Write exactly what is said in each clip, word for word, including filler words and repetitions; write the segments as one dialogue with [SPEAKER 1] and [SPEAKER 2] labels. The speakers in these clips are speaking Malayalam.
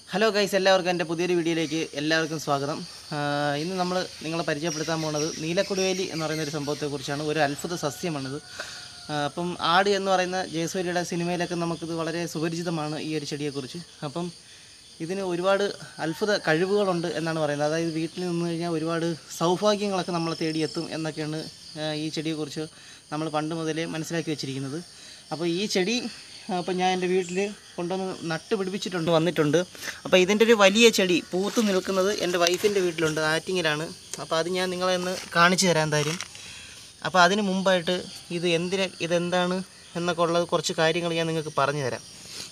[SPEAKER 1] ഹലോ ഗൈസ്, എല്ലാവർക്കും എൻ്റെ പുതിയൊരു വീഡിയോയിലേക്ക് എല്ലാവർക്കും സ്വാഗതം. ഇന്ന് നമ്മൾ നിങ്ങളെ പരിചയപ്പെടുത്താൻ പോകുന്നത് നീലക്കൊടുവേലി എന്ന് പറയുന്ന ഒരു സംഭവത്തെക്കുറിച്ചാണ്. ഒരു അത്ഭുത സസ്യമാണിത്. അപ്പം ആട് എന്ന് പറയുന്ന ജയസൂര്യയുടെ സിനിമയിലൊക്കെ നമുക്കിത് വളരെ സുപരിചിതമാണ് ഈ ഒരു ചെടിയെക്കുറിച്ച്. അപ്പം ഇതിന് ഒരുപാട് അത്ഭുത കഴിവുകളുണ്ട് എന്നാണ് പറയുന്നത്. അതായത് വീട്ടിൽ നിന്ന് കഴിഞ്ഞാൽ ഒരുപാട് സൗഭാഗ്യങ്ങളൊക്കെ നമ്മളെ തേടിയെത്തും എന്നൊക്കെയാണ് ഈ ചെടിയെക്കുറിച്ച് നമ്മൾ പണ്ട് മുതലേ മനസ്സിലാക്കി വെച്ചിരിക്കുന്നത്. അപ്പോൾ ഈ ചെടി അപ്പോൾ ഞാൻ എൻ്റെ വീട്ടിൽ കൊണ്ടുവന്ന് നട്ട് പിടിപ്പിച്ചിട്ടുണ്ട് വന്നിട്ടുണ്ട്. അപ്പോൾ ഇതിൻ്റെ ഒരു വലിയ ചെടി പൂത്ത് നിൽക്കുന്നത് എൻ്റെ വൈഫിൻ്റെ വീട്ടിലുണ്ട്, ആറ്റിങ്ങിലാണ്. അപ്പോൾ അത് ഞാൻ നിങ്ങളെ ഒന്ന് കാണിച്ചു തരാൻ തരും. അപ്പോൾ അതിന് മുമ്പായിട്ട് ഇത് എന്തിനെ ഇതെന്താണ് എന്നൊക്കെ ഉള്ളത് കുറച്ച് കാര്യങ്ങൾ ഞാൻ നിങ്ങൾക്ക് പറഞ്ഞു തരാം.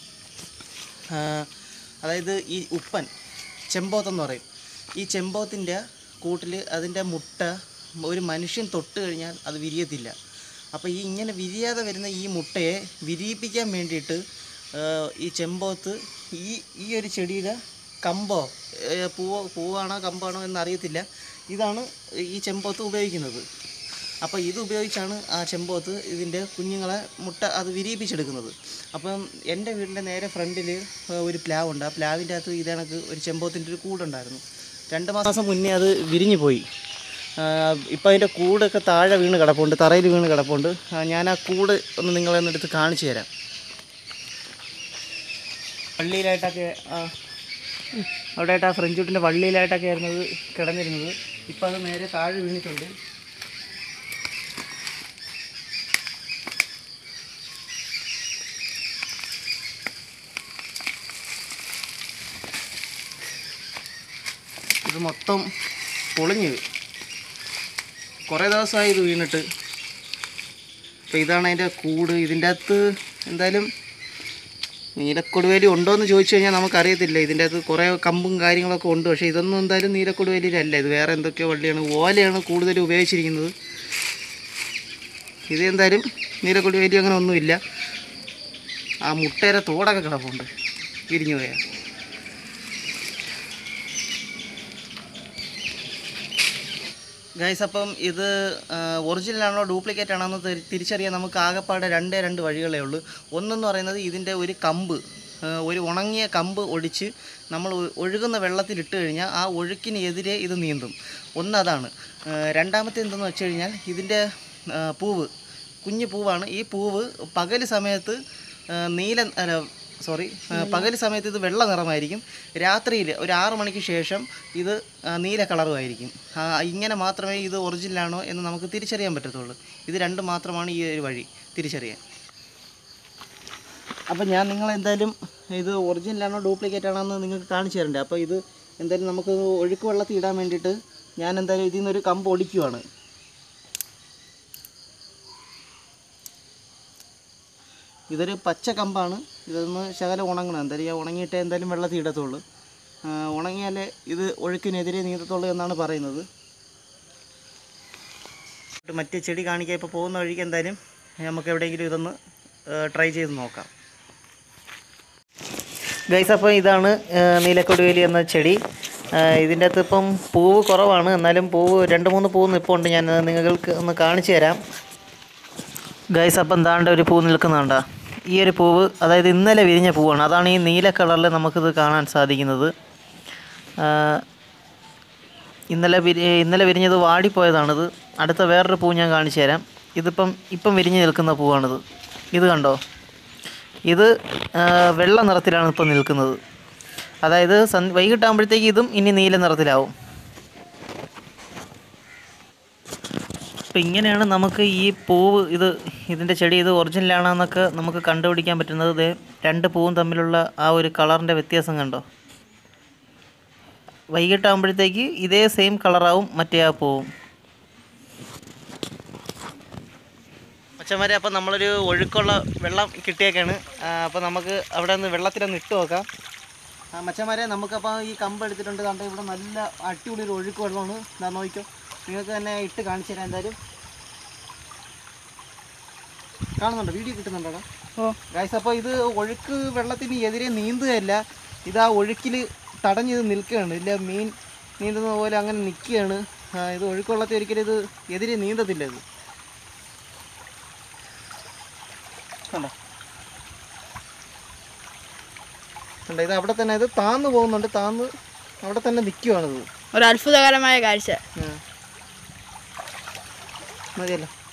[SPEAKER 1] അതായത് ഈ ഉപ്പൻ ചെമ്പോത്തെന്ന് പറയും. ഈ ചെമ്പോത്തിൻ്റെ കൂട്ടിൽ അതിൻ്റെ മുട്ട ഒരു മനുഷ്യൻ തൊട്ട് കഴിഞ്ഞാൽ അത് വിരിയത്തില്ല. അപ്പോൾ ഈ ഇങ്ങനെ വിരിയാതെ വരുന്ന ഈ മുട്ടയെ വിരിയിപ്പിക്കാൻ വേണ്ടിയിട്ട് ഈ ചെമ്പോത്ത് ഈ ഈ ഒരു ചെടിയുടെ കമ്പോ പൂവോ പൂവാണോ കമ്പാണോ എന്നറിയത്തില്ല, ഇതാണ് ഈ ചെമ്പോത്ത് ഉപയോഗിക്കുന്നത്. അപ്പോൾ ഇത് ഉപയോഗിച്ചാണ് ആ ചെമ്പോത്ത് ഇതിൻ്റെ കുഞ്ഞുങ്ങളെ മുട്ട അത് വിരിയിപ്പിച്ചെടുക്കുന്നത്. അപ്പം എൻ്റെ വീടിൻ്റെ നേരെ ഫ്രണ്ടിൽ ഒരു പ്ലാവുണ്ട്. ആ പ്ലാവിൻ്റെ അകത്ത് ഇതേണക്ക് ഒരു ചെമ്പോത്തിൻ്റെ ഒരു കൂടുണ്ടായിരുന്നു. രണ്ട് മാസം മുന്നേ അത് വിരിഞ്ഞു പോയി. ഇപ്പോൾ അതിൻ്റെ കൂടൊക്കെ താഴെ വീണ് കിടപ്പുണ്ട്, തറയിൽ വീണ് കിടപ്പുണ്ട്. ഞാൻ ആ കൂട് ഒന്ന് നിങ്ങളെ ഒന്ന് എടുത്ത് കാണിച്ചു തരാം. വള്ളിയിലായിട്ടൊക്കെ അവിടെയായിട്ട് ആ ഫ്രഞ്ച് വീട്ടിൻ്റെ വള്ളിയിലായിട്ടൊക്കെ ആയിരുന്നത് കിടന്നിരുന്നത്. ഇപ്പം അത് നേരെ താഴെ വീണിട്ടുണ്ട്. ഇത് മൊത്തം പൊളിഞ്ഞ് കുറേ ദിവസമായി ഇത് വീണിട്ട്. അപ്പോൾ ഇതാണ് അതിൻ്റെ കൂട്. ഇതിൻ്റെ അകത്ത് എന്തായാലും നീലക്കൊടുവേലി ഉണ്ടോ എന്ന് ചോദിച്ചു കഴിഞ്ഞാൽ നമുക്കറിയത്തില്ല. ഇതിൻ്റെ അകത്ത് കുറേ കമ്പും കാര്യങ്ങളൊക്കെ ഉണ്ട്, പക്ഷേ ഇതൊന്നും എന്തായാലും നീലക്കൊടുവേലിയിലല്ല. ഇത് വേറെ എന്തൊക്കെയോ വള്ളിയാണ്, ഓലയാണ് കൂടുതൽ ഉപയോഗിച്ചിരിക്കുന്നത്. ഇത് എന്തായാലും നീലക്കൊടുവേലി അങ്ങനെ ഒന്നുമില്ല. ആ മുട്ടയുടെ തോടൊക്കെ കിടപ്പുണ്ട് വിരിഞ്ഞു പോയാൽ. ഗൈസ്, അപ്പം ഇത് ഒറിജിനലാണോ ഡ്യൂപ്ലിക്കേറ്റ് ആണോ എന്ന് തിരിച്ചറിയാൻ നമുക്ക് ആകെപ്പാടെ രണ്ടേ രണ്ട് വഴികളേ ഉള്ളൂ. ഒന്നെന്ന് പറയുന്നത് ഇതിൻ്റെ ഒരു കമ്പ്, ഒരു ഉണങ്ങിയ കമ്പ് ഒടിച്ച് നമ്മൾ ഒഴുകുന്ന വെള്ളത്തിലിട്ട് കഴിഞ്ഞാൽ ആ ഒഴുക്കിനെതിരെ ഇത് നീന്തും. ഒന്നതാണ്. രണ്ടാമത്തെ എന്തെന്ന് വെച്ച് കഴിഞ്ഞാൽ ഇതിൻ്റെ പൂവ് കുഞ്ഞു പൂവാണ്. ഈ പൂവ് പകൽ സമയത്ത് നീല അല്ല സോറി പകൽ സമയത്ത് ഇത് വെള്ള നിറമായിരിക്കും. രാത്രിയിൽ ഒരു ആറ് മണിക്ക് ശേഷം ഇത് നീല കളറുമായിരിക്കും. ഇങ്ങനെ മാത്രമേ ഇത് ഒറിജിനലാണോ എന്ന് നമുക്ക് തിരിച്ചറിയാൻ പറ്റത്തുള്ളൂ. ഇത് രണ്ടും മാത്രമാണ് ഈ ഒരു വഴി തിരിച്ചറിയാൻ. അപ്പം ഞാൻ നിങ്ങളെന്തായാലും ഇത് ഒറിജിനലാണോ ഡ്യൂപ്ലിക്കേറ്റ് ആണോ എന്ന് നിങ്ങൾക്ക് കാണിച്ചു തരണ്ടേ. അപ്പോൾ ഇത് എന്തായാലും നമുക്ക് ഒഴുക്ക് വെള്ളത്തിൽ ഇടാൻ വേണ്ടിയിട്ട് ഞാൻ എന്തായാലും ഇതിൽ നിന്നൊരു കമ്പ് ഒടിക്കുവാണ്. ഇതൊരു പച്ച കമ്പാണ്. ഇതൊന്ന് ശകലം ഉണങ്ങണം. എന്തായാലും ഞാൻ ഉണങ്ങിയിട്ടേ എന്തായാലും വെള്ളത്തിൽ ഇടത്തുള്ളൂ. ഉണങ്ങിയാലേ ഇത് ഒഴുക്കിനെതിരെ നീന്തത്തുള്ളൂ എന്നാണ് പറയുന്നത്. മറ്റേ ചെടി കാണിക്കാൻ ഇപ്പോൾ പോകുന്ന വഴിക്ക് എന്തായാലും നമുക്ക് എവിടെയെങ്കിലും ഇതൊന്ന് ട്രൈ ചെയ്ത് നോക്കാം. ഗൈസ്, അപ്പോൾ ഇതാണ് നീലക്കൊടുവേലി എന്ന ചെടി. ഇതിൻ്റെ അകത്ത് ഇപ്പം പൂവ് കുറവാണ്, എന്നാലും പൂവ് രണ്ട് മൂന്ന് പൂവ് നിൽപ്പുണ്ട്. ഞാൻ നിങ്ങൾക്ക് ഒന്ന് കാണിച്ചു തരാം. ഗൈസ്, അപ്പം എന്താണ്ട് ഒരു പൂ നിൽക്കുന്നുണ്ടോ? ഈ ഒരു പൂവ് അതായത് ഇന്നലെ വിരിഞ്ഞ പൂവാണ്. അതാണ് ഈ നീല കളറിൽ നമുക്കിത് കാണാൻ സാധിക്കുന്നത്. ഇന്നലെ വിരി ഇന്നലെ വിരിഞ്ഞത് വാടിപ്പോയതാണിത്. അടുത്ത വേറൊരു പൂ ഞാൻ കാണിച്ചു തരാം. ഇതിപ്പം ഇപ്പം വിരിഞ്ഞ് നിൽക്കുന്ന പൂവാണിത്. ഇത് കണ്ടോ? ഇത് വെള്ള നിറത്തിലാണ് ഇപ്പം നിൽക്കുന്നത്. അതായത് സന് വൈകിട്ടാകുമ്പോഴത്തേക്ക് ഇതും ഇനി നീല നിറത്തിലാവും. അപ്പോൾ ഇങ്ങനെയാണ് നമുക്ക് ഈ പൂവ് ഇത് ഇതിൻ്റെ ചെടി ഇത് ഒറിജിനലാണെന്നൊക്കെ നമുക്ക് കണ്ടുപിടിക്കാൻ പറ്റുന്നത്. രണ്ട് പൂവും തമ്മിലുള്ള ആ ഒരു കളറിൻ്റെ വ്യത്യാസം കണ്ടോ? വൈകിട്ടാകുമ്പോഴത്തേക്ക് ഇതേ സെയിം കളറാവും മറ്റേ ആ പൂവും. മച്ചന്മാരെ, അപ്പോൾ നമ്മളൊരു ഒഴുക്കുള്ള വെള്ളം കിട്ടിയേക്കാണ്. അപ്പോൾ നമുക്ക് അവിടെ നിന്ന് വെള്ളത്തിലൊന്ന് ഇട്ട് നോക്കാം. മച്ചന്മാരെ, നമുക്കപ്പോൾ ഈ കമ്പ് എടുത്തിട്ടുണ്ട്. കണ്ടോ, ഇവിടെ നല്ല അടിപൊളി ഒരു ഒഴുക്ക് വെള്ളമാണ്. ഞാൻ നോക്കിക്കോ, നിങ്ങൾക്ക് തന്നെ ഇട്ട് കാണിച്ചു തരാം. എന്തായാലും കാണുന്നുണ്ടോ? വീഡിയോ കിട്ടുന്നുണ്ടോ? ഓ ഗൈസ്, അപ്പോൾ ഇത് ഒഴുക്ക് വെള്ളത്തിന് എതിരെ നീന്തുകയല്ല, ഇത് ആ ഒഴുക്കിൽ തടഞ്ഞിത് നിൽക്കുകയാണ്. ഇല്ല മീൻ നീന്തുന്ന പോലെ അങ്ങനെ നിൽക്കുകയാണ്. ഇത് ഒഴുക്ക് വെള്ളത്തിൽ ഒരിക്കലും ഇത് എതിരെ നീന്തത്തില്ല. ഇത് കണ്ടോ? ഉണ്ട്. ഇത് അവിടെ തന്നെ ഇത് താന്ന് പോകുന്നുണ്ട്, താന്ന് അവിടെ തന്നെ നിൽക്കുവാണിത്.
[SPEAKER 2] ഒരു അത്ഭുതകരമായ കാഴ്ച.
[SPEAKER 1] മതിയല്ലോ.